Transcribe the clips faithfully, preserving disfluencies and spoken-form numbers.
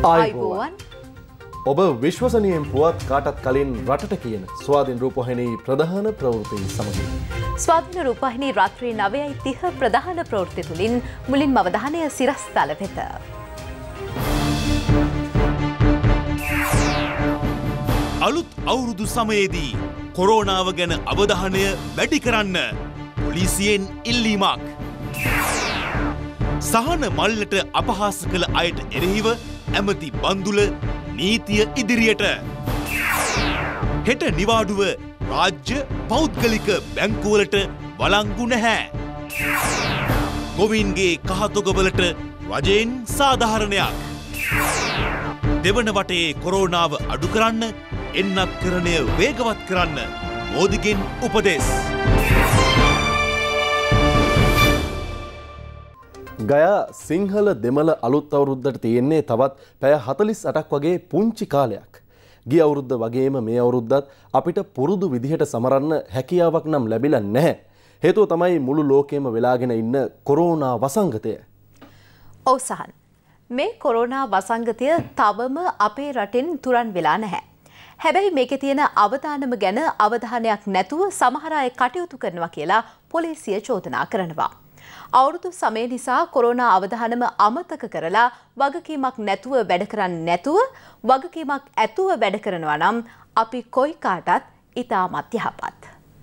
ආයුබෝවන් ඔබ විශ්වසනීයෙන් පුවත් කාටත් කලින් රටට කියන ස්වාධීන රූපවාහිනී ප්‍රධාන ප්‍රවෘත්ති සමගින් ස්වාධීන රූපවාහිනී රාත්‍රී නවයයි තිහ ප්‍රධාන ප්‍රවෘත්ති තුලින් මුලින්ම අවධානය සිරස්තල වෙත. අලුත් අවුරුදු සමයේදී කොරෝනාව ගැන අවධානය වැඩි කරන්න පොලිසියෙන් ඉල්ලීමක්. සහන මල්ලට අපහාස කළ අයට එරෙහිව ඇමති බන්දුල නීතිය ඉදිරියට. හෙට නිවාඩුව රාජ්‍ය පෞද්ගලික බැංකුවලට වළංගු නැහැ. ගොවීන්ගේ කහතොගවලට රජයෙන් සාධාරණයක්. දෙවන වටේ කොරෝනාව අඩු කරන්න එන්නත් කරණය වේගවත් කරන්න මෝදිගෙන් උපදෙස්. ගයා සිංහල දෙමළ අලුත් අවුරුද්දට තියෙන්නේ තවත් පැය හතළිස් අටක් වගේ පුංචි කාලයක්. ගිය අවුරුද්ද වගේම මේ අවුරුද්දත් අපිට පුරුදු විදිහට සමරන්න හැකියාවක් නම් ලැබිලා නැහැ. හේතුව තමයි මුළු ලෝකෙම වෙලාගෙන ඉන්න කොරෝනා වසංගතය. ඔව් සහන්. මේ කොරෝනා වසංගතය තවම අපේ රටෙන් තුරන් වෙලා නැහැ. හැබැයි මේකේ තියෙන අවදානම ගැන අවධානයක් නැතුව සමහර අය කටයුතු කරනවා කියලා පොලිසිය චෝදනා කරනවා. අවුරුදු සමය නිසා කොරෝනා අවධානම අමතක කරලා වගකීමක් නැතුව වැඩ කරන්නේ නැතුව වගකීමක් ඇතුව වැඩ කරනවා නම් අපි කොයි කාටත් ඉතාමත් යහපත්.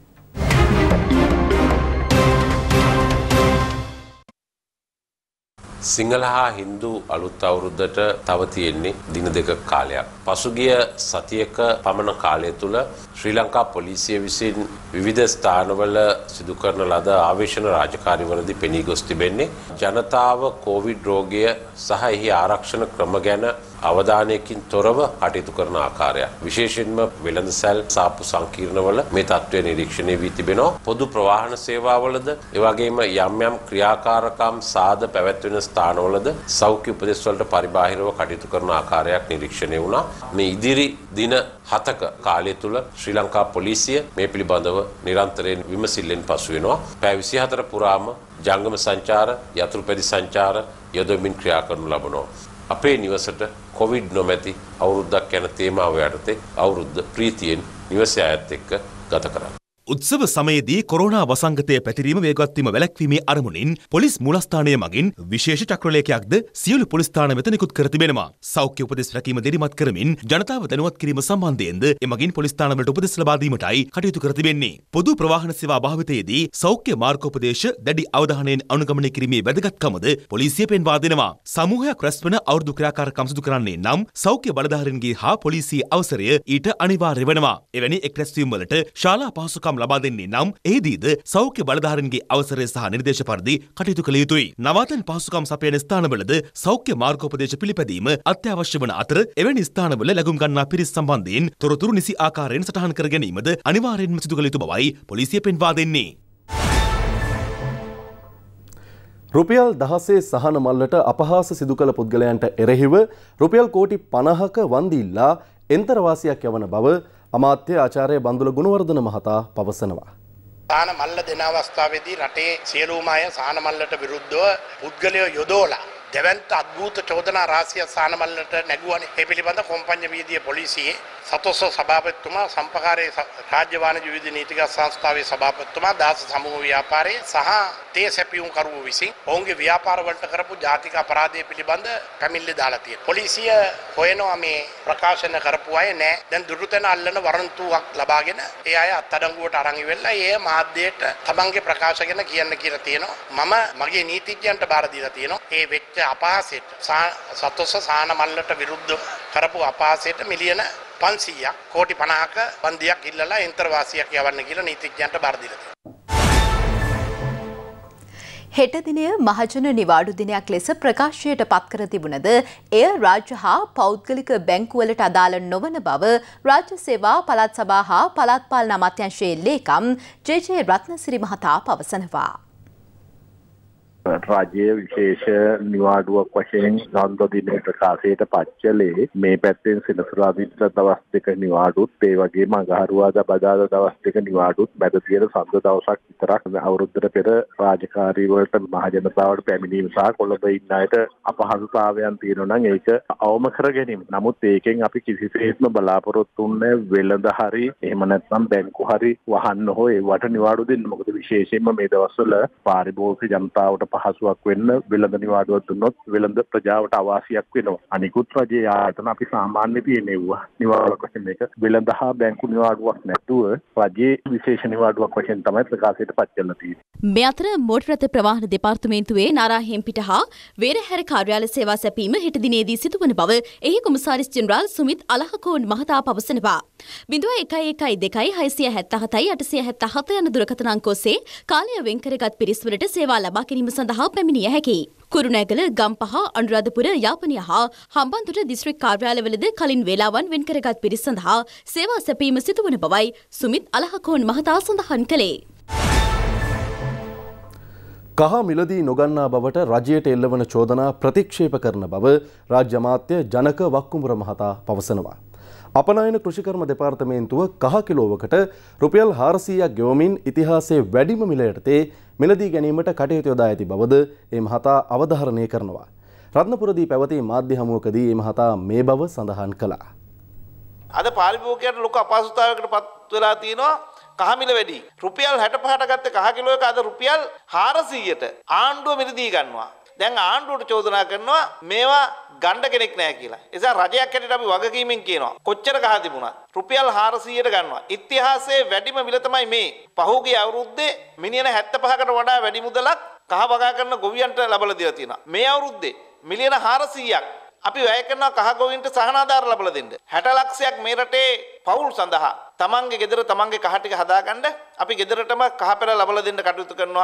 සිංහල හා හින්දු අලුත් අවුරුද්දට තව තියෙන්නේ දින දෙක කාලයක්. පසුගිය සතියක පමණ කාලය තුල ශ්‍රී ලංකා පොලිසිය විසින් විවිධ ස්ථානවල සිදු කරන ලද ආවේශන රාජකාරිවලදී පෙනී ගොස් තිබෙන්නේ ජනතාව කොවිඩ් රෝගය සහ එහි ආරක්ෂණ ක්‍රම ගැන අවධානයකින් තොරව කටයුතු කරන ආකාරය. විශේෂයෙන්ම වෙළඳසැල් සාප්පු සංකීර්ණවල මේ තත්ත්වය නිරීක්ෂණය වී තිබෙනවා. පොදු ප්‍රවාහන සේවාවලද ඒ වගේම යම් යම් ක්‍රියාකාරකම් සාද පැවැත්වෙන ස්ථානවලද සෞඛ්‍ය උපදෙස් වලට පරිබාහිරව කටයුතු කරන ආකාරයක් නිරීක්ෂණය වුණා. මේ ඉදිරි දින හතක කාලය තුල ශ්‍රී ලංකා පොලිසිය මේ පිළිබඳව නිරන්තරයෙන් විමසිල්ලෙන් පසු වෙනවා. පැය විසිහතර පුරාම ජංගම සංචාර, යතුරුපැදි සංචාර යොදමින් ක්‍රියා කරනු ලබනවා. අපේ නිවසට කොවිඩ් නොමැති අවුරුද්දක් යන තේමාව යටතේ අවුරුද්ද ප්‍රීතියෙන් නිවසේ අයත් එක්ක ගත කරන්න. උත්සව සමයේදී කොරෝනා වසංගතය පැතිරීම වේගවත් වීම වැළැක්වීමේ අරමුණින් පොලිස් මූලස්ථානය මගින් විශේෂ චක්‍රලේඛයක්ද සියලු පොලිස් ස්ථාන වෙත නිකුත් කර තිබෙනවා. සෞඛ්‍ය උපදෙස් රැකීම දිරිමත් කරමින් ජනතාව දැනුවත් කිරීම සම්බන්ධයෙන්ද එමගින් පොලිස් ස්ථානවලට උපදෙස් ලබා දීමටයි කටයුතු කර තිබෙන්නේ. පොදු ප්‍රවාහන සේවා භාවිතයේදී සෞඛ්‍ය මාර්ගෝපදේශ දැඩි අවධානයෙන් අනුගමනය කිරීමේ වැදගත්කමද පොලිසිය පෙන්වා දෙනවා. සමූහයක් රැස්වන අවුරුදු ක්‍රියාකාරකම් සිදු කරන්නේ නම් සෞඛ්‍ය බලධාරීන්ගේ හා පොලිසිය අවසරය ඊට අනිවාර්ය වෙනවා. එවැනි එක් රැස්වීම් වලට ශාලා පහසුකම් ලබා දෙන්නේ නම් එහිදීද සෞඛ්‍ය බලධාරීන්ගේ අවසරය සහ නිර්දේශ පරිදි කටයුතු කළ යුතුයි. නවාතැන් පහසුකම් සපයන ස්ථානවලද සෞඛ්‍ය මාර්ගෝපදේශ පිළිපැදීම අත්‍යවශ්‍ය වන අතර එවැනි ස්ථානවල ලැබුම් ගන්නා පිරිස් සම්බන්ධයෙන් තොරතුරු නිසි ආකාරයෙන් සටහන් කර ගැනීමද අනිවාර්යෙන්ම සිදු කළ යුතු බවයි පොලිසිය පෙන්වා දෙන්නේ. රුපියල් දහසේ සහන මල්ලට අපහාස සිදු කළ පුද්ගලයන්ට එරෙහිව රුපියල් කෝටි පනහක වන්දි ඉල්ලා එන්තරවාසියක් යවන බව අමාත්‍ය ආචාර්ය බන්දුල ගුණවර්ධන මහතා පවසනවා. සාන මල්ල දෙන අවස්ථාවේදී රටේ සියලුම අය සාන මල්ලට විරුද්ධව පුද්ගලයෝ යොදවලා දෙවන්ත අද්භූත චෝදනා රාශිය සාන මල්ලට නැගුවානේ. ඒ පිළිබඳ කොම්පඤ්ඤ වීදියේ පොලිසියේ සතොස්ස සභාපතිතුමා, සම්පකාරයේ රාජ්‍ය වාණිජ්‍ය විවිධ නීතිගත සංස්ථාවේ සභාපතිතුමා, දාස සමූහ ව්‍යාපාරයේ සහ තේ සැපියුම් කරුවෝ විසින් ඔවුන්ගේ ව්‍යාපාර වලට කරපු ජාතික අපරාධය පිළිබඳ පැමිණිලි දාලා තියෙනවා. පොලිසිය හොයනවා මේ ප්‍රකාශන කරපු අය නෑ. දැන් දුරුතැන අල්ලන වරන්තුවක් ලබාගෙන ඒ අය අත්අඩංගුවට අරන් ඉවෙලා ඒ මාධ්‍යයට තමන්ගේ ප්‍රකාශ ගැන කියන්න කියලා තියෙනවා. මම මගේ නීතිඥයන්ට බාර දීලා තියෙනවා. ඒ වෙච්ච අපහාසයට සතොස්ස සාන මල්ලට විරුද්ධ කරපු අපහාසයට මිලියන පන්සීයක් කෝටි පනහක වන්දියක් ඉල්ලලා එන්තරවාසියක් යවන්න කියලා නීතිඥයන්ට බාර දීලා තියෙනවා. හෙට දිනය මහජන නිවාඩු දිනයක් ලෙස ප්‍රකාශයට පත් කර තිබුණද එය රාජ්‍ය හා පෞද්ගලික බැංකුවලට අදාළ නොවන බව රාජ්‍ය සේවා පළාත් සභා හා පළාත් පාලන අමාත්‍යාංශයේ ලේකම් ජේ ජේ රත්නසිරි මහතා පවසනවා. රජයේ විශේෂ නිවාඩුවක් වශයෙන් සඳ දිනේ ප්‍රකාශයට පත් මේ පැත්තෙන් සෙනසුරාදා දවස් දෙක නිවාඩුත් ඒ වගේම අඟහරුවාදා බදාදා දවස් දෙක නිවාඩුත් මැද තියෙන සඳ දවසක් විතරක් අවුරුද්දට පෙර රාජකාරී වලට මහ ජනතාවට පැමිණීම සහ කොළඹ ඉන්න අයට අපහසුතාවයන් තියෙනවා නම් ඒක අවම කර ගැනීම. නමුත් ඒකෙන් අපි කිසිසේත්ම බලාපොරොත්තු වෙන්නේ වෙළඳ හරි එහෙම නැත්නම් බැංකු හරි වහන්න හෝ ඒවට නිවාඩු දෙන්න. මොකද විශේෂයෙන්ම මේ දවස්වල පාරිභෝගික ජනතාවට පහසුවක් වෙන්න වෙළඳ නිවාඩුවක් දුන්නොත් වෙළඳ ප්‍රජාවට අවාසියක් වෙනවා. අනිකුත් රජයේ ආයතන අපි සාමාන්‍ය තියෙනවා. නිවාඩුවක් වශයෙන් මේක වෙළඳ හා බැංකු නිවාඩුවක් නැතුව රජයේ විශේෂ නිවාඩුවක් වශයෙන් තමයි ප්‍රකාශයට පත් කරලා තියෙන්නේ. මේ අතර මෝටර රථ ප්‍රවාහන දෙපාර්තමේන්තුවේ නාරාහෙම්පිට හා වේරහැර කාර්යාල සේවා සැපීම හෙට දිනේදී සිදුවන බව එහි කොමසාරිස් ජෙනරාල් සුමිත් අලහකෝන් මහතා පවසනවා. බිඳුව එකයි එකයි දෙකයි හයසිය හැත්තහතයි අටසිය හැත්තහත යන දුරකථන අංක ඔස්සේ කාලය වෙන් කරගත් පිරිස්වලට සේවා ලබා ගැනීම සඳහා පැමිණිය හැකියි. කුරුණෑගල, ගම්පහ, අනුරාධපුර, යාපනය හා හම්බන්තොට දිස්ත්‍රික් කාර්යාලවලද කලින් වේලාවන් වෙන් කරගත් පිරිස් සඳහා සේවා සැපීම සිදුවන බවයි සුමිත් අලහකෝන් මහතා සඳහන් කළේ. කහ මිලදී නොගන්නා බවට රජයට එල්ලවන චෝදනා ප්‍රතික්ෂේප කරන බව රාජ්‍ය අමාත්‍ය ජනක වක්කුඹුර මහතා පවසනවා. අපනයන කෘෂිකර්ම දෙපාර්තමේන්තුව කහ කිලෝවකට රුපියල් හාරසීයක් ගෙවමින් ඉතිහාසයේ වැඩිම මිල යටතේ මිලදී ගැනීමට කටයුතු යොදා ඇති බවද ඒ මහතා අවධාරණය කරනවා. රත්නපුරදී පැවති මාධ්‍ය හමුවකදී ඒ මහතා මේ බව සඳහන් කළා. අද පාරිභෝගිකයන්ට ලොකු අපහසුතාවයකට පත් වෙලා තියෙනවා. කහ මිල වැඩි. රුපියල් හැට පහට ගත්ත කහ කිලෝ එක අද රුපියල් හාරසීයට ආණ්ඩුව මිලදී ගන්නවා. දැන් ආණ්ඩුවට චෝදනා කරනවා මේවා ගණ්ඩ කෙනෙක් නැහැ කියලා. ඒ නිසා රජයක් හැටියට අපි වගකීමෙන් කියනවා කොච්චර කහ තිබුණත් රුපියල් හාරසීයට ගන්නවා. ඉතිහාසයේ වැඩිම මිල තමයි මේ. පහුගිය අවුරුද්දේ මිලියන හැත්තෑපහකට වඩා වැඩි මුදලක් කහ වගා කරන ගොවියන්ට ලබලා දීලා තියෙනවා. මේ අවුරුද්දේ මිලියන හාරසීයක් අපි වැය කරනවා කහ ගොවීන්ට සහනාධාර ලබලා දෙන්න. හැට ලක්ෂයක් මේ රටේ පවුල් සඳහා තමන්ගේ ගෙදර තමන්ගේ කහ ටික හදාගන්න අපි ගෙදරටම කහ පෙර ලබලා දෙන්න කටයුතු කරනවා.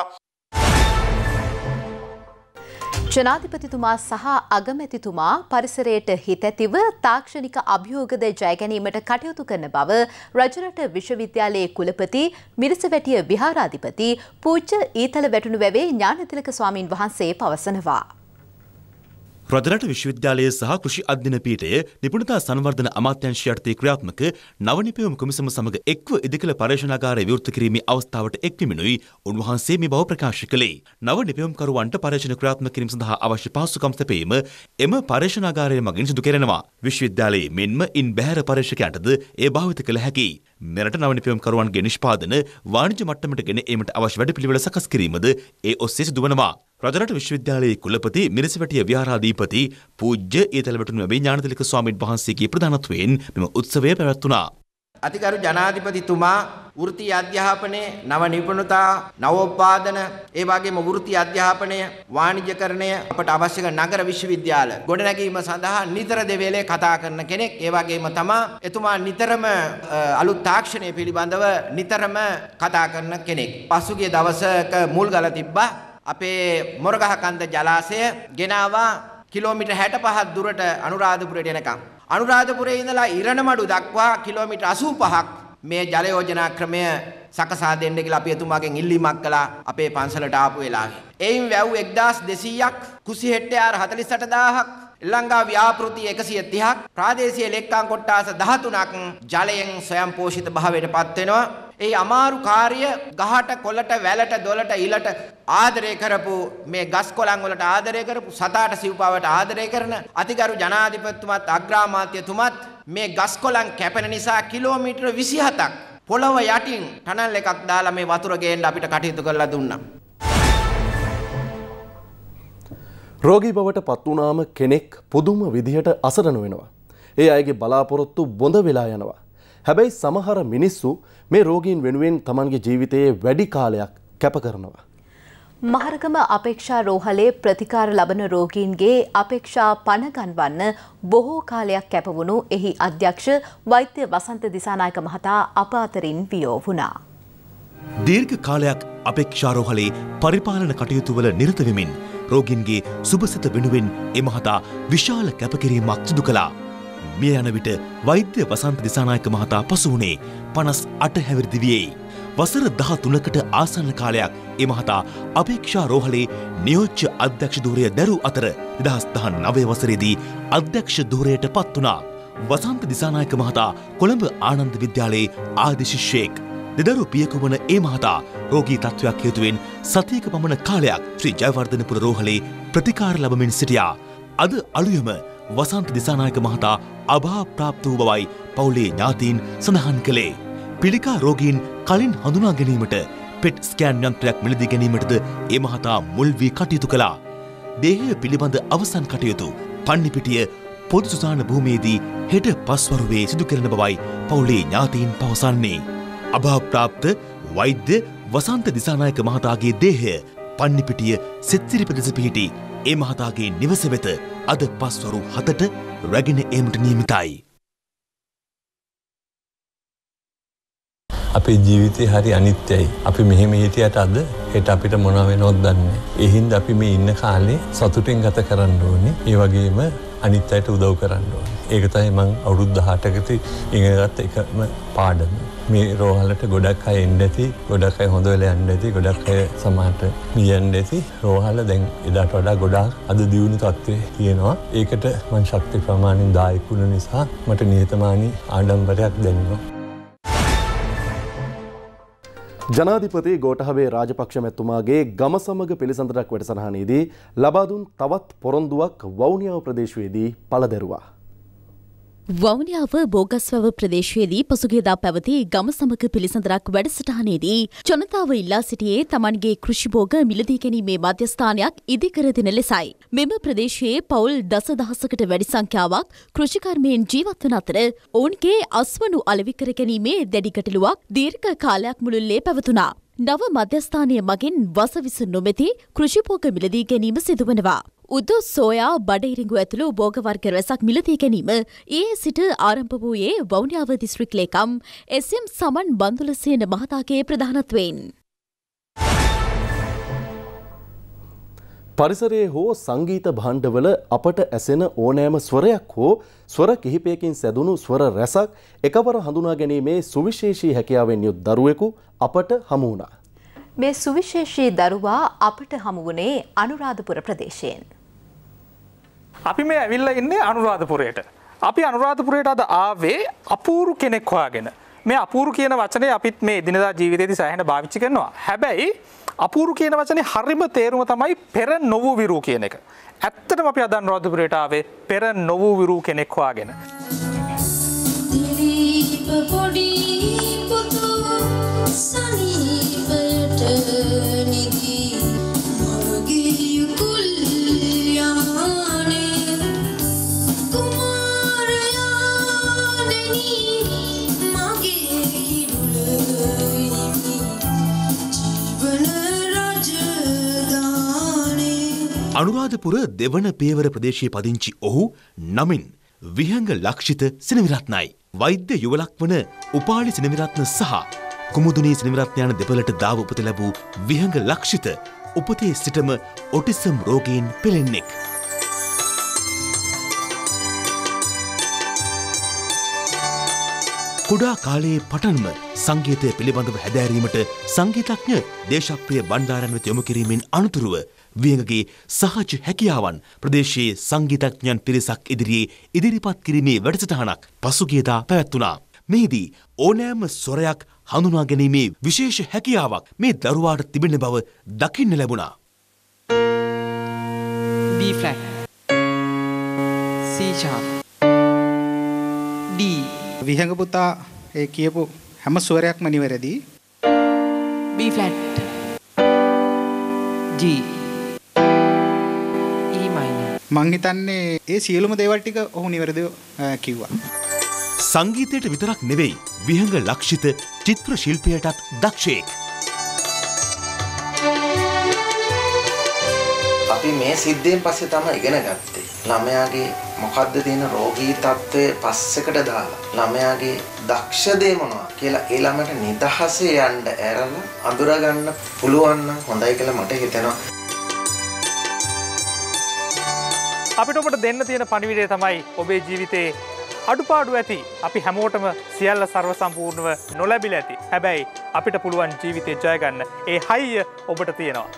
ජනාධිපතිතුමා සහ අගමැතිතුමා පරිසරයට හිත ඇතිව තාක්ෂණික අභියෝගද ජය ගැනීමට කටයුතු කරන බව රජරට විශ්වවිද්‍යාලයේ කුලපති මිරිසවැටිය විහාරාධිපති පූජ්‍ය ඊතල වැටුණු වැවේ ඥානතිලක ස්වාමින් වහන්සේ පවසනවා. රජරට විශ්වවිද්‍යාලය සහ කෘෂි අධ්‍යයන පීඨය නිපුණතා සංවර්ධන අමාත්‍යාංශය යටතේ ක්‍රියාත්මක නවනිපැයුම් කොමිසම සමග එක්ව ඉදිකළ පර්යේෂණාගාරය විවෘත කිරීමේ අවස්ථාවට එක්වීමනුයි උන්වහන්සේ මේ බව ප්‍රකාශ කළේ. නව නිපැයුම්කරුවන්ට පර්යේෂණ ක්‍රියාත්මක කිරීම සඳහා අවශ්‍ය පහසුකම් සැපයීම එම පර්යේෂණාගාරය මගින් සිදු කෙරෙනවා. විශ්වවිද්‍යාලයේ මෙන්ම ඉන් බැහැර පර්යේෂකයන්ටද ඒ භාවිත කළ හැකියි. මෙරට නව නිපැයුම්කරුවන්ගේ නිෂ්පාදන වාණිජ්‍ය මට්ටමට ගෙන ඒමට අවශ්‍ය වැඩපිළිවෙළ සකස් කිරීමද ඒ ඔස්සේ සිදුවනවා. රජරට විශ්වවිද්‍යාලයේ කුලපති මිරිසවැටිය විහාරාධිපති පූජ්‍ය ඊතල වැටුණු වැවේ ඥානතිලක ස්වාමීන් වහන්සේගේ ප්‍රධානත්වයෙන් මෙම උත්සවය පැවැත්වුණා. අතිගරු ජනාධිපතිතුමා වෘත්තීය අධ්‍යාපනයේ නව නිපුණතා නවෝත්පාදන ඒ වගේම වෘත්තීය අධ්‍යාපනය වාණිජ්‍යකරණය අපට අවශ්‍ය කරන නගර විශ්වවිද්‍යාල ගොඩනැගීම සඳහා නිතර දෙවේලේ කතා කරන කෙනෙක්. ඒ වගේම තමා එතුමා නිතරම අලුත් තාක්ෂණය පිළිබඳව නිතරම කතා කරන කෙනෙක්. පසුගිය දවසක මුල් ගල තිබ්බා. අපේ මොරගහකන්ද ජලාශය ගෙනාවා කිලෝමීටර් හැට පහක් දුරට අනුරාධපුරයට එනකම්. අනුරාධපුරයේ ඉඳලා ඉරණමඩු දක්වා කිලෝමීටර් අසූ පහක් මේ ජල යෝජනා ක්‍රමය සකසා දෙන්න කියලා අපි එතුමාගෙන් ඉල්ලීමක් කළා අපේ පන්සලට ආපු වෙලාවේ. එයින් වැව් එක්දාස් දෙසීයක්, කුසි හෙක්ටයාර හතළිස් අට දාහක්, ලංකා ව්‍යාපෘති එකසිය තිහක්, ප්‍රාදේශීය ලෙක්කම් කොට්ටාස දහතුනක් ජලයෙන් ස්වයං පෝෂිත භාවයට පත් වෙනවා. ඒ අමාරු කාර්ය ගහට කොළට වැලට දොලට ඉලට ආදරය කරපු මේ ගස් කොළන් වලට ආදරය කරපු සතාට සිව්පාවට ආදරය කරන අතිගරු ජනාධිපතිතුමත් අග්‍රාමාත්‍යතුමත් මේ ගස් කොළන් කැපෙන නිසා කිලෝමීටර විසිහතක් පොළව යටින් ටනල් එකක් දාලා මේ වතුර ගේන්න අපිට කටයුතු කරලා දුන්නා. රෝගී බවට පත් වුණාම කෙනෙක් පුදුම විදිහට අසරණ වෙනවා. ඒ අයගේ බලාපොරොත්තු බොඳ වෙලා යනවා. හැබැයි සමහර මිනිස්සු මේ රෝගීන් වෙනුවෙන් තමන්ගේ ජීවිතයේ වැඩි කාලයක් කැප කරනවා. මහරගම අපේක්ෂා රෝහලේ ප්‍රතිකාර ලබන රෝගීන්ගේ අපේක්ෂා පණ ගන්වන්න බොහෝ කාලයක් කැපවුණු එහි අධ්‍යක්ෂ වෛද්‍ය වසන්ත දිසානායක මහතා අප අතරින් වියෝ වුණා. දීර්ඝ කාලයක් අපේක්ෂා රෝහලේ පරිපාලන කටයුතු වල නිරත වෙමින් රෝගීන්ගේ සුබසිත වෙනුවෙන් ඒ මහතා විශාල කැපකිරීමක් සිදු කළා. මිය යන විට වෛද්‍ය වසන්ත දිසානායක මහතා පසු වුණේ පනස් අට හැවිරිදි වියේ. වසර දහතුනකට ආසන්න කාලයක් ඒ මහතා අපේක්ෂා රෝහලේ නියෝජ්‍ය අධ්‍යක්ෂ ධූරය දැරූ අතර දෙදහස් දහනවය වසරේදී අධ්‍යක්ෂ ධූරයට පත් වුණා. වසන්ත දිසානායක මහතා කොළඹ ආනන්ද විද්‍යාලයේ ආදි ශිෂ්‍යයෙක්. දෙදරු පියකුමන ඒ මහතා රෝගී තත්ත්වයක් හේතුවෙන් සතියක පමණ කාලයක් ශ්‍රී ජයවර්ධනපුර රෝහලේ ප්‍රතිකාර ලබමින් සිටියා. අද අලුයම වසන්ත දිසානායක මහතා අභාප්‍රාප්ත වූ බවයි පවුලේ ඥාතීන් සඳහන් කළේ. පිළිකා රෝගීන් කලින් හඳුනා ගැනීමට පෙට් ස්කෑන් යන්ත්‍රයක් මිලදී ගැනීමටද ඒ මහතා මුල් වී කටයුතු කළා. දේහය පිළිබඳ අවසන් කටයුතු පන්නිපිටිය පොදු සුසාන භූමියේදී හෙට පස්වරුවේ සිදු කරන බවයි පවුලේ ඥාතීන් පවසන්නේ. අභාප්‍රාප්ත වෛද්‍ය වසන්ත දිසානායක මහතාගේ දේහය පන්නිපිටිය සෙත්සිරි ප්‍රදේශ පිහිටි ඒ මහතාගේ නිවස වෙත අද පස්වරු හතට රැගෙන ඒමට නියමිතයි. අපේ ජීවිතේ හරි අනිත්‍යයි. අපි මෙහෙම හිටියට අද හෙට අපිට මොන වෙනවද දන්නේ. ඒ හින්දා අපි මේ ඉන්න කාලේ සතුටින් ගත කරන්න ඕනේ. ඒ වගේම අනිත් අයට උදව් කරන්න ඕනේ. ඒක තමයි මම අවුරුදු දහඅටකදී ඉගෙනගත්ත එකම පාඩම. මේ රෝහලට ගොඩක් අය එන්න ඇති, ගොඩක් අය හොඳ වෙලා යන්න ඇති, ගොඩක් අය සමාජයට මියන්න ඇති. රෝහල දැන් එදාට වඩා ගොඩාක් අද දියුණු තත්ත්වයේ තියෙනවා. ඒකට මම ශක්ති ප්‍රමාණයෙන් දායක වුණ නිසා මට නිහතමානී ආඩම්බරයක් දැනෙනවා. ජනාධිපති ගෝඨාභය රාජපක්ෂ මැතිතුමාගේ ගම සමග පිළිසඳරක් වැඩසටහනේදී ලබා දුන් තවත් පොරොන්දුවක් වවුනියාව ප්‍රදේශයේදී පළදැරුවා. වවුනියාව බෝගස්වැව ප්‍රදේශයේදී පසුගියදා පැවති ගම සමග පිළිසඳරක් වැඩසටහනේදී ජනතාව ඉල්ලා සිටියේ තමන්ගේ කෘෂිභෝග මිලදී ගැනීමේ මධ්‍යස්ථානයක් ඉදිකර දෙන ලෙසයි. මෙම ප්‍රදේශයේ පවුල් දසදහසකට වැඩි සංඛ්‍යාවක් කෘෂිකර්මයෙන් ජීවත් වන අතර ඔවුන්ගේ අස්වනු අලෙවි කර ගැනීමේ දැඩි ගැටලුවක් දීර්ඝ කාලයක් මුළුල්ලේ පැවතුණා. නව මධ්‍යස්ථානය මගින් වසවිස නොමැති කෘෂිභෝග මිලදී ගැනීම සිදුවනවා. උදු සෝයා බඩඉරිඟු ඇතුළු භෝග වර්ග රැසක් මිලදී ගැනීම ඊයේ සිට ආරම්භ වූයේ වවුනියාව දිස්ත්‍රික් ලේකම් එස් එම් සමන් බන්දුලසේන මහතාගේ ප්‍රධානත්වයෙන්. පරිසරයේ හෝ සංගීත භාණ්ඩවල අපට ඇසෙන ඕනෑම ස්වරයක් හෝ ස්වර කිහිපයකින් සැදුණු ස්වර රැසක් එකවර හඳුනා ගැනීමේ සුවිශේෂී හැකියාවෙන් යුත් දරුවෙකු අපට හමු වුණා. මේ සුවිශේෂී දරුවා අපට හමු වුණේ අනුරාධපුර ප්‍රදේශයෙන්. අපි මේ ඇවිල්ලා ඉන්නේ අනුරාධපුරයට. අපි අනුරාධපුරයට අද ආවේ අපූරු කෙනෙක් හොයාගෙන. මේ අපූරු කියන වචනේ අපිත් මේ දිනදා ජීවිතේදී සෑහෙන භාවිතා කරනවා. හැබැයි අපූරු කියන වචනේ හරිම තේරුම තමයි පෙර නොවූ විරු කියන එක. ඇත්තටම අපි අද අනුරාධපුරයට ආවේ පෙර නොවූ විරු කෙනෙක් හොයාගෙන. අනුරාධපුර දෙවන පේවර ප්‍රදේශයේ පදිංචි ඔහු නමින් විහංග ලක්ෂිත සෙනවිරත්නයි. වෛද්‍ය යුවලක් වන උපාලි සෙනවිරත්න සහ කුමුදුනී සෙනවිරත්න යන දෙපළට දාව උපත ලැබූ විහංග ලක්ෂිත උපතේ සිටම ඔටිසම් රෝගයෙන් පෙළෙන්නෙක්. කුඩා කාලයේ පටන්ම සංගීතය පිළිබඳව හැදෑරීමට සංගීතඥ දේශප්‍රිය බණ්ඩාරන් වෙත යොමු කිරීමෙන් අනතුරුව විහඟගේ සහජ හැකියාවන් ප්‍රදේශයේ සංගීතඥයන් පිරිසක් ඉදිරියේ ඉදිරිපත් කිරීමේ වැඩසටහනක් පසුගියදා පැවැත්වුණා. මෙහිදී ඕනෑම ස්වරයක් හඳුනා ගැනීමේ විශේෂ හැකියාවක් මේ දරුවාට තිබෙන බව දකින්න ලැබුණා. B flat C sharp D Vihanga පුතා ඒ කියපු හැම ස්වරයක්ම නිවැරදි. B flat G E minor. මං හිතන්නේ ඒ සියලුම දේවල් ටික ඔහු නිවැරදිව කිව්වා. සංගීතයට විතරක් නෙවෙයි විහඟ ලක්ෂිත චිත්‍ර ශිල්පයටත් දක්ෂයෙක්. අපි මේ සිද්ධියෙන් පස්සේ තමයි ඉගෙන ගත්තේ. ළමයාගේ මොකද්ද තියෙන රෝගී තත්ත්වය පස්සෙකට දාලා ළමයාගේ දක්ෂ දේ මොනවා කියලා ඒ ළමයට නිදහසේ යන්න ඇරලා අඳුර ගන්න පුළුවන් නම් හොඳයි කියලා මට හිතෙනවා. අපිට ඔබට දෙන්න තියෙන පණිවිඩය තමයි ඔබේ ජීවිතේ අඩුපාඩු ඇති. අපි හැමෝටම සියල්ල සර්ව සම්පූර්ණව නොලැබිලා ඇති. හැබැයි අපිට පුළුවන් ජීවිතේ ජය ගන්න ඒ හයිය ඔබට තියෙනවා.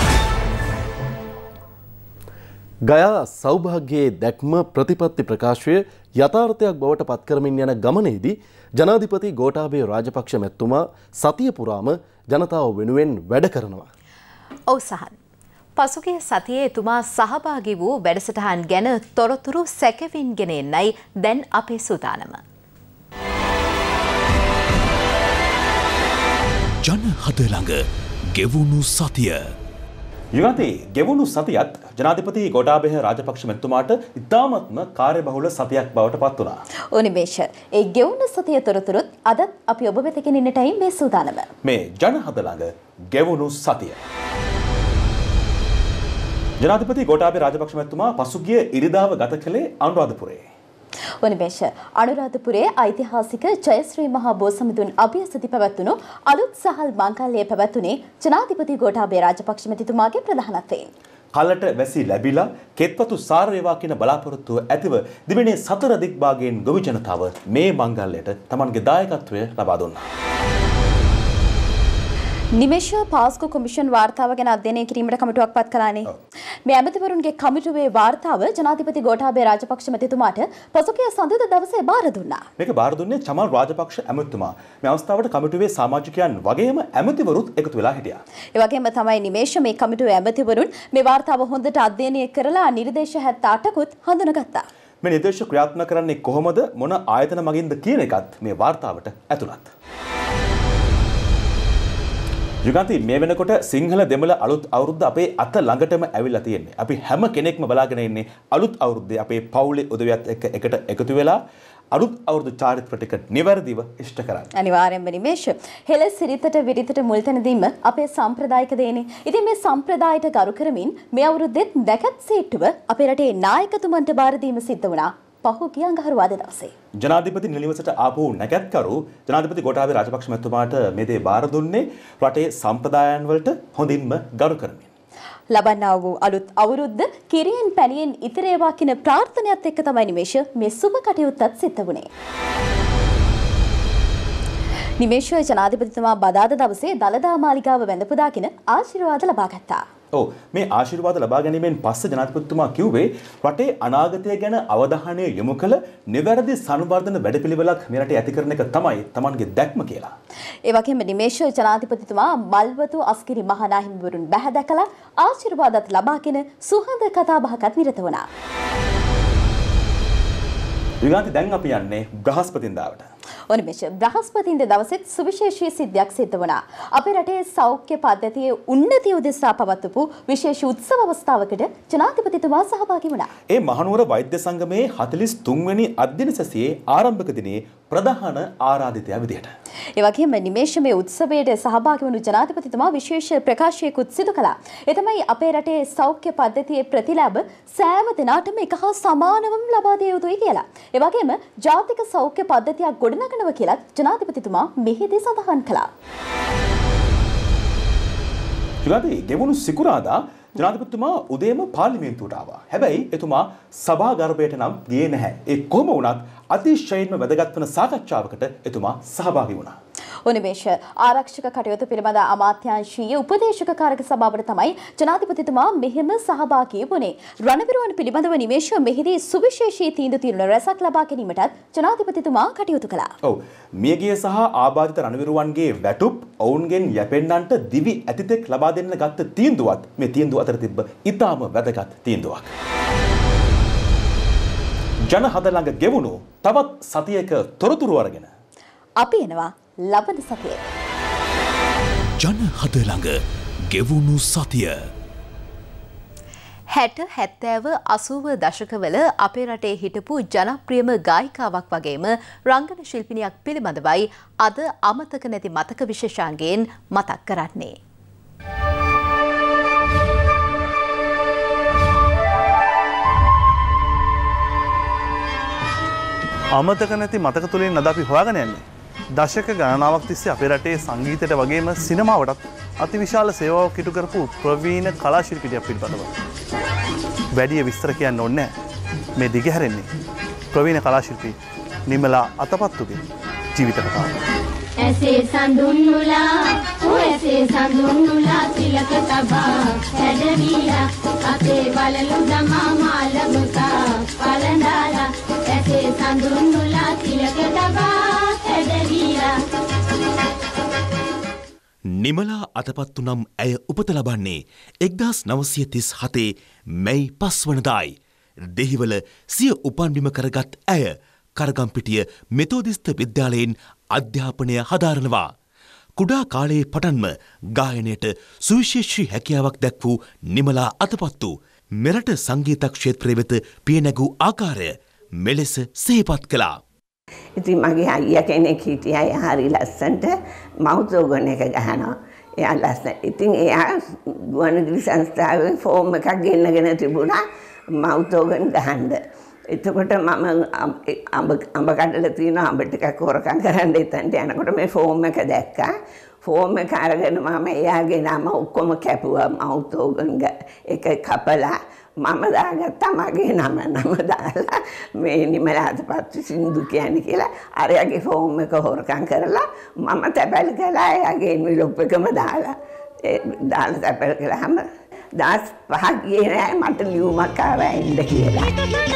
ගයා සෞභාග්‍යයේ දැක්ම ප්‍රතිපත්ති ප්‍රකාශය යථාර්ථයක් බවට පත් කරමින් යන ගමනේදී ජනාධිපති ගෝඨාභය රාජපක්ෂ මැතිතුමා සතිය පුරාම ජනතාව වෙනුවෙන් වැඩ කරනවා. ඔව් සහන්. පසුගිය සතියේ එතුමා සහභාගී වූ වැඩසටහන් ගැන තොරතුරු සැකෙවින් ගෙන එන්නයි දැන් අපේ සූදානම. ජන හද ළඟ ගෙවුණු සතිය. යුගන්ති ගෙවුණු සතියත් ජනාධිපති ගෝඨාභය රාජපක්ෂ මැතිතුමාට ඉතාමත්ම කාර්යබහුල සතියක් බවට පත් වුණා. ඕනිමේෂ ඒ ගෙවුණු සතිය තොරතුරුත් අදත් අපි ඔබ වෙත ගෙනින්නටයි මේ සූදානම. මේ ජන හද ළඟ ගෙවුණු සතිය. ජනාධිපති ගෝඨාභය රාජපක්ෂ මැතිතුමා පසුගිය ඉරිදාව ගත කළේ අනුරාධපුරයේ. වනිමේෂ අනුරාධපුරයේ ඓතිහාසික ජයශ්‍රී මහා බෝසමිඳුන් අභියසති පැවැත්වුණු අලුත් සහල් මංගල්‍යය පැවැත්වුණේ ජනාධිපති ගෝඨාභය රාජපක්ෂ මැතිතුමාගේ ප්‍රධානත්වයෙන්. කලට වැසි ලැබිලා කෙත්වතු සාර වේවා කියන බලාපොරොත්තුව ඇතිව දිවයිනේ සතර දිග්භාගයෙන් ගොවි ජනතාව මේ මංගල්‍යයට තමන්ගේ දායකත්වය ලබා දුන්නා. නිමේෂ පාස්කෝ කොමිෂන් වාර්තාව ගැන අධ්‍යයනය කිරීමට කමිටුවක් පත් කළානේ. මේ ඇමතිවරුන්ගේ කමිටුවේ වාර්තාව ජනාධිපති ගෝඨාභය රාජපක්ෂ මැතිතුමාට පසුගිය සඳුදා දවසේ බාර දුන්නා. මේක බාර දුන්නේ චමල් රාජපක්ෂ ඇමතිතුමා. මේ අවස්ථාවට කමිටුවේ සමාජිකයන් වගේම ඇමතිවරුත් එකතු වෙලා හිටියා. ඒ වගේම තමයි නිමේෂ මේ කමිටුවේ ඇමතිවරුන් මේ වාර්තාව හොඳට අධ්‍යයනය කරලා නිර්දේශ හැත්තෑ අටකුත් හඳුනගත්තා. මේ නිර්දේශ ක්‍රියාත්මක කරන්නේ කොහොමද මොන ආයතන මගින්ද කියන එකත් මේ වාර්තාවට ඇතුළත්. යුගන්ති මේ වෙනකොට සිංහල දෙමළ අලුත් අවුරුද්ද අපේ අත ළඟටම ඇවිල්ලා තියෙන්නේ. අපි හැම කෙනෙක්ම බලාගෙන ඉන්නේ අලුත් අවුරුද්දේ අපේ පවුලේ උදවියත් එක්ක එකට එකතු වෙලා අලුත් අවුරුදු චාරිත්‍ර ටික නිවැරදිව ඉෂ්ට කරන්න. අනිවාර්යෙන්ම නිමේෂ. හෙළ සිරිතට විරිතට මුල් තැන දීම අපේ සම්ප්‍රදායික දේනේ. ඉතින් මේ සම්ප්‍රදායට ගරු කරමින් මේ අවුරුද්දෙත් දැකත් සීට්ටුව අපේ රටේ නායකතුමන්ට බාර දීම සිද්ධ වුණා. පහුගිය අඟහරුවාද දවසේ. ජනාධිපති නිලවසට ආපහු නැකත්කරු ජනාධිපති ගෝඨාභය රාජපක්ෂ මැතිතුමාට මේ දේ බාර දුන්නේ රටේ සම්ප්‍රදායන් වලට හොඳින්ම ගරු කරමින්. ලබන්නා වූ අලුත් අවුරුද්ද කිරියෙන් පැණියෙන් ඉතිර ඒවා කියන ප්‍රාර්ථනාවත් එක්ක තමයි නිමේෂ මේ සුබ කටයුත්තත් සිද්ධ වුණේ. නිමේෂ ජනාධිපතිතුමා බදාද දවසේ දළදා මාලිගාව වැඳ පුදාගෙන ආශිර්වාද ලබා ගත්තා. ඔව් මේ ආශිර්වාද ලබා ගැනීමෙන් පස්සේ ජනාධිපතිතුමා කිව්වේ රටේ අනාගතය ගැන අවධානය යොමු කළ නිවැරදි සංවර්ධන වැඩපිළිවෙලක් මේ රටේ ඇති කරන එක තමයි Tamanගේ දැක්ම කියලා. ඒ වගේම නිමේෂ ජනාධිපතිතුමා මල්වතු අස්කිරි මහනාහිමිවරුන් බැහැ දැකලා ආශිර්වාදත් ලබාගෙන සුහද කතාබහකට නිරත වුණා. විගාන්ති දැන් අපි යන්නේ බ්‍රහස්පතින්දාවට. ඔනිමේෂ බ්‍රහස්පතින්දා දවසෙත් සුවිශේෂී සිද්ධියක් සිද්ධ වුණා. අපේ රටේ සෞඛ්‍ය පද්ධතියේ උන්නතිය උදෙසා පවත්වපු විශේෂ උත්සව අවස්ථාවකට ජනාධිපතිතුමා සහභාගී වුණා. ඒ මහනුවර වෛද්‍ය සංගමයේ හතළිස් තුන් වෙනි අධ්‍යයන සැසියේ ආරම්භක දිනේ ප්‍රධාන ආරාධිතයා විදියට. ඒ වගේම නිමේෂ මේ උත්සවයට සහභාගී වුණු ජනාධිපතිතුමා විශේෂ ප්‍රකාශයකුත් සිදු කළා. ඒ තමයි අපේ රටේ සෞඛ්‍ය පද්ධතියේ ප්‍රතිලාභ සෑම දිනකටම එක හා සමානවම ලබා දිය යුතුයි කියලා. ඒ වගේම ජාතික සෞඛ්‍ය පද්ධතියක් ගොඩනගනවා කියලා ජනාධිපතිතුමා මෙහිදී සඳහන් කළා. ජනාධිපති ගෙවුණු සිකුරාදා ජනාධිපතිතුමා උදේම පාර්ලිමේන්තුවට ආවා. හැබැයි එතුමා සභාගර්භයට නම් ගියේ නැහැ. ඒ කොහොම වුණත් අතිශයින්ම වැදගත් වන සාකච්ඡාවකට එතුමා සහභාගී වුණා. ඔනිමේෂ ආරක්ෂක කටයුතු පිළිබඳ අමාත්‍යාංශීය උපදේශක කාරක සභාවට තමයි ජනාධිපතිතුමා මෙහෙම සහභාගී වුණේ. රණවිරුවන් පිළිබඳව නිමේෂ මෙහිදී සුවිශේෂී තීන්දුව తీරන රැසක් ලබා ගැනීමටත් ජනාධිපතිතුමා කටයුතු කළා. ඔව් මියගිය සහ ආබාධිත රණවිරුවන්ගේ වැටුප් ඔවුන්ගෙන් යැපෙන්නන්ට දිවි ඇතිතෙක් ලබා දෙන්න ගත්ත තීන්දුවත් මේ තීන්දුව අතර තිබ්බ ඉතාම වැදගත් තීන්දුවක්. ජන හද ළඟ ගෙවුණු තවත් සතියක තොරතුරු අරගෙන අපි එනවා ලබන සතියේ. ජන හද ළඟ ගෙවුණු සතිය. හැට හැත්තෑව අසූව දශකවල අපේ රටේ හිටපු ජනප්‍රියම ගායිකාවක් වගේම රංගන ශිල්පිනියක් පිළිබඳවයි අද අමතක නැති මතක විශේෂාංගයෙන් මතක් කරන්නේ. අමතක නැති මතක තුලින් අද අපි හොයාගෙන යන්නේ දශක ගණනාවක් තිස්සේ අපේ රටේ සංගීතයට වගේම සිනමාවටත් අතිවිශාල සේවාවක් ඉටු කරපු ප්‍රවීණ කලා ශිල්පිනියක් පිළිබඳව. වැඩි විස්තර කියන්න ඕනේ නැහැ. මේ දිගහැරෙන්නේ ප්‍රවීණ කලා ශිල්පී නිමලා අතපත්තුගේ ජීවිත කතාව. ऐसे संदुन्नुला ओ ऐसे संदुन्नुला तिलक तबा හැඩවිලා අපේ බලලු දමා මාළමුකා පලඳාලා ऐसे संदुन्नुला තිලක තබා හැඩවිලා. නිමලා අතපත්තු නම් ඇය උපත ලබන්නේ එක්දාස් නවසිය තිස් හතේ මැයි පස්වනදායි. දෙහිවල සිය උපන්බිම කරගත් ඇය කරගම්පිටිය මෙතෝදිස්ත විද්‍යාලයෙන් අධ්‍යාපනය හදාරනවා. කුඩා කාලයේ පටන්ම ගායනයට සුවිශේෂී හැකියාවක් දැක් වූ නිමලා අතපත්තු මෙරට සංගීත ක්ෂේත්‍රය වෙත පිය නැගූ ආකාරය මෙලෙස සිහිපත් කළා. ඉතින් මගේ අයියා කෙනෙක් හිටියා එයා හරි ලස්සනට මවුත් ඕගන් එක ගහනවා. එයා ලස්සන. ඉතින් එයා ගුවන්විදුලි සංස්ථාවේ ෆෝම් එකක් ගෙන්නගෙන තිබුණා මවුත් ඕගන් ගහන්න. එතකොට මම අඹ අඹ කඩලා තියෙන අඹ ටිකක් හොරකම් කරන්න එතනට යනකොට මේ ෆෝම් එක දැක්කා. ෆෝම් එක අරගෙන මම එයාගේ නම ඔක්කොම කැපුවා මවුත් ඕගන් එක කපලා මම දාගත්තා මගේ නම නම දාලා මේ නිමලා අතපත්තු සින්දු කියන්නේ කියලා අරයාගේ ෆෝම් එක හොරකම් කරලා මම තැපැල් කළා එයාගේ එන්විලොප් එකම දාලා ඒ දාලා තැපැල් කළාම දවස් පහක් ගියේ නෑ මට ලියුමක් ආවා එන්න කියලා.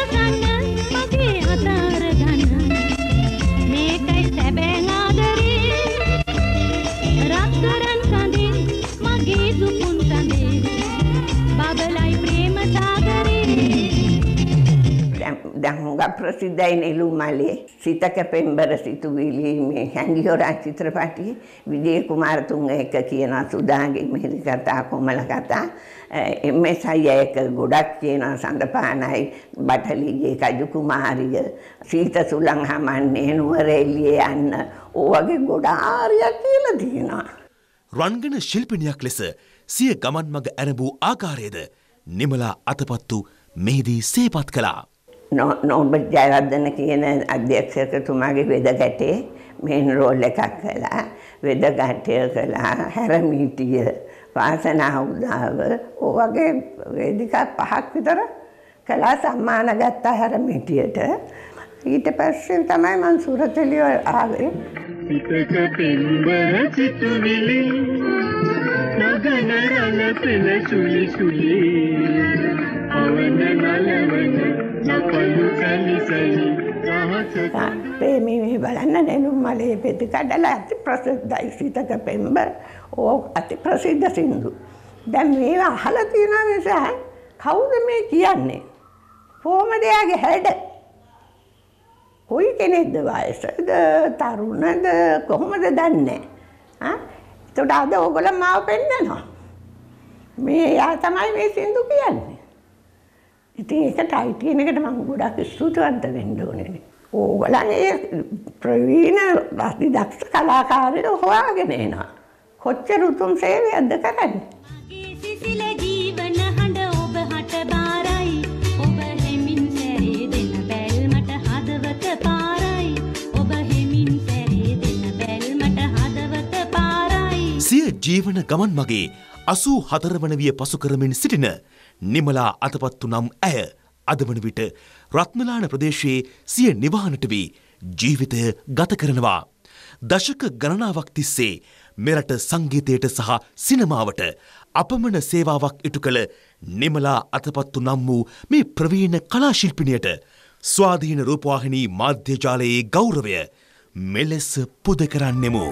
මේකයි සැබෑ ආදරේ රත්තරන් කඳේ මගේ දුකුන් කඳේ බබලයි ප්‍රේම සාගරේ. දැන් හුඟ ප්‍රසිද්ධයි නෙළුමලේ සිතක පෙම්බර සිතුවිලි මේ හැංගිහොරා චිත්‍රපටි විජය කුමාරතුංග එක කියන සුදාගේ මෙහෙලි කතා කොමල කතා එම් එස් අයියා එක ගොඩක් කියන සඳපානයි බටලිගේ කජු කුමාරිය සීත සුලං හමන්නේ නුවරඑළියේ යන්න ඕවගේ ගොඩාරියක් කියලා තියෙනවා. රන්ගන ශිල්පිනියක් ලෙස සිය ගමන් මඟ ඇරඹූ ආකාරයේද නිමලා අතපත්තු මෙහිදී සිහිපත් කළා. නෝබට් ජයවර්ධන කියන අධ්‍යක්ෂකතුමාගේ වෙදගැටේ මේන් රෝල් එකක් කළා. වෙදගැටය කළා හැරමීටිය වාසනා උදාව ඔවගේ වේදිකා පහක් විතර කළා සම්මාන ගත්තා හැරමීටියට. ඊට පස්සේ තමයි මං සුරතලිය ආවේ. පිටක පෙම්බර සිතුවිලි නගන රළ පෙළ සුලි සුලි අවන නලවන නපලු සලි සලි ප්‍රේමී බලන්න නෙළුම්මලේ පෙති කඩලා අති ප්‍රසිද්ධයි සිතක පෙම්බර ඕ අති ප්‍රසිද්ධ සින්දු. දැන් මේවා අහලා තියෙන නිසා කවුද මේ කියන්නේ? කොහොමද යාගේ හැඩ? කොයි කෙනෙක්ද වයසද තරුණද කොහොමද දන්නේ? ආ ඒකට අද ඕගොල්ලෝ මාව පෙන්නනවා. මේ යා තමයි මේ සින්දු කියන්නේ. ඉතින් ඒකට අයිති වෙන එකට මම ගොඩක් ස්තුතිවන්ත වෙන්න ඕනේ. ඕගොල්ලන්ගේ ප්‍රවීණ වාස්ති දක්ෂ කලාකාරයෝ හොයාගෙන එනවා. කොච්චර උතුම් සේවයක්ද කරන්නේ? සිසිල ජීවන හඬ ඔබ හට බාරයි ඔබ හෙමින් සැරේ දෙන බැල්මට හදවත පාරයි ඔබ හෙමින් සැරේ දෙන බැල්මට හදවත පාරයි. සිය ජීවන ගමන් මගේ අසූ හතර වන විය පසු කරමින් සිටින නිමලා අතපත්තු නම් ඇය අද වන විට රත්නලාන ප්‍රදේශයේ සිය නිවහනට වී ජීවිතය ගත කරනවා. දශක ගණනාවක් තිස්සේ මෙරට සංගීතයට සහ සිනමාවට අපමණ සේවාවක් ඉටු කළ නිමලා අතපත්තු නම් වූ මේ ප්‍රවීණ කලාශිල්පිනියට ස්වාධීන රූපවාහිනී මාධ්‍ය ජාලයේ ගෞරවය මෙලෙස පුද කරන්නෙමු.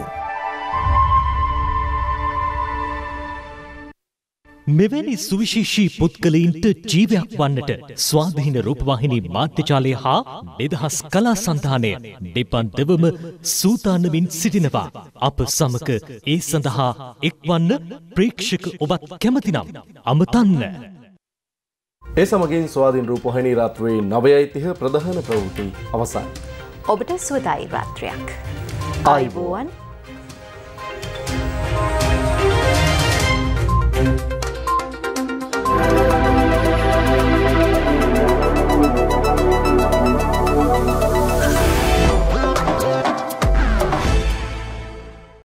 මෙවැනි සුවිශේෂී පුද්ගලයින්ට ජීවයක් වන්නට ස්වාධීන රූපවාහිනී මාධ්‍යජාලය හා නිදහස් කලා සන්ධානය දෙපන්දවම සූදානමින් සිටිනවා. අප සමග ඒ සඳහා එක්වන්න ප්‍රේක්ෂක ඔබත් කැමතිනම් අමතන්න. ඒ සමගින් ස්වාධීන රූපවාහිනී රාත්‍රියේ නවයයි තිහ ප්‍රධාන ප්‍රවෘත්ති අවසන්. ඔබට සුවදායි රාත්‍රියක්. ආයුබෝවන්.